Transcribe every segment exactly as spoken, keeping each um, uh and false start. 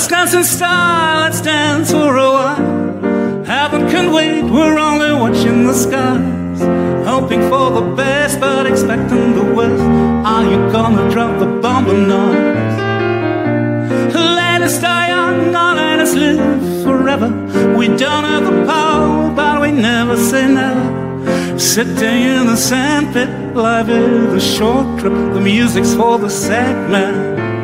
Let's dance in style, let's dance for a while. Heaven can wait, we're only watching the skies, hoping for the best but expecting the worst. Are you gonna drop the bomb or not? Let us die young, or let us live forever. We don't have the power, but we never say never. Sitting in the sandpit, life is a short trip. The music's for the sad man.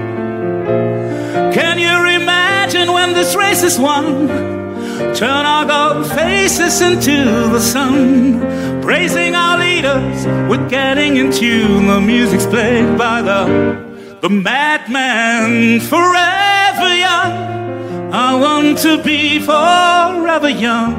Can you imagine when this race is won? Turn our gold faces into the sun, praising our leaders, we're getting in tune. The music's played by the, the madman. Forever young, I want to be forever young.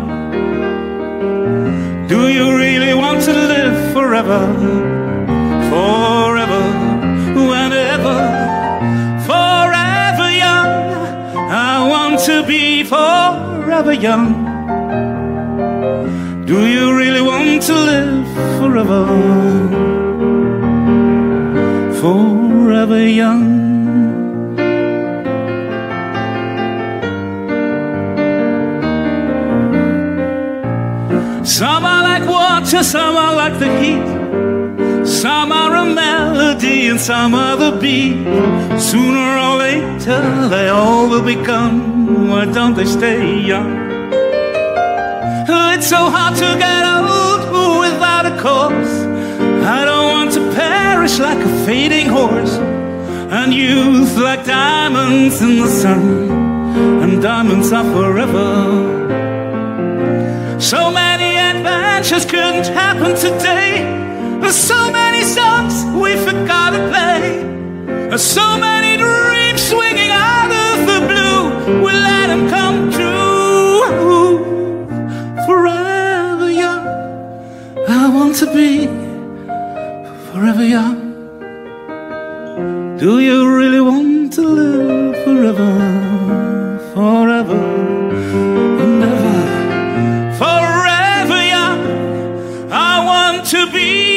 Do you really want to live forever? Forever, whenever. Forever young, I want to be forever young. Do you really want to live forever? Forever young. Some are like water, some are like the heat. Some are a melody and some are the beat. Sooner or later they all will be gone. Why don't they stay young? It's so hard to get old without a cause. I don't want to perish like a fading horse. And youth like diamonds in the sun, and diamonds are forever. So many adventures couldn't happen today. There's so many songs we forgot to play. There's so many dreams swinging out of the blue. We'll let them come true. Forever young, I want to be forever young. Do you really want to live forever? Forever and ever. Forever young, I want to be